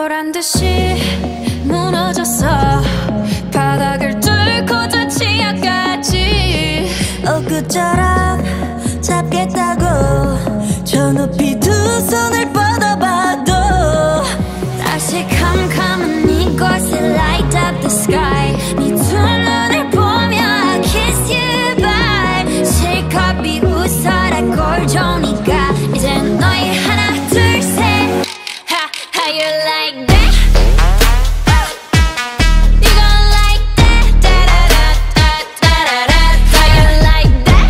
보란 듯이 무너졌어. 바닥을 뚫고 저 지하까지. 엊그처럼 잡겠다고 저 높이 두 손을 뻗어봐도 다시 캄캄한 이곳에 light up the sky. 네 두 눈을 보며 I kiss you bye. 실컷 비웃어라 꼴 좋으니까. 이젠 너희 하나 둘 셋. How you like that? You gon' like that? Da-da-da-da-da-da-da. How you like that?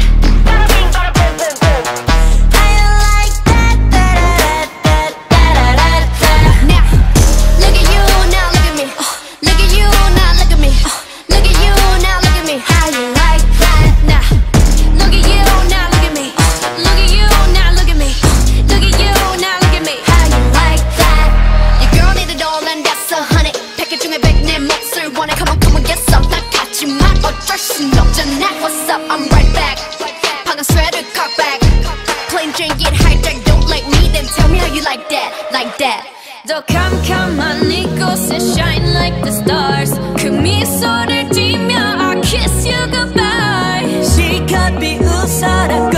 How you like that? Da-da-da-da-da-da-da. Now, look at you, now look at me. Look at you, now look at me. Look at you, now look at me. How you like that? Now, look at you, now look at me. Look at you, now look at me. Look at you, now look at me. How you like that? Your girl need it all and that's 100. 패킷 중에 100 내 몫을 원해. Come on, get some. ttakhajiman 어쩔 순 없잖아. What's up? I'm right back. 방금 sweater cut back. Plain Jane get hijacked. Don't like me, then tell me how you like that. Like that. 더 캄캄한 이곳에 shine like the stars. 그 미소를 띠며 I kiss you goodbye. 실컷 비웃어라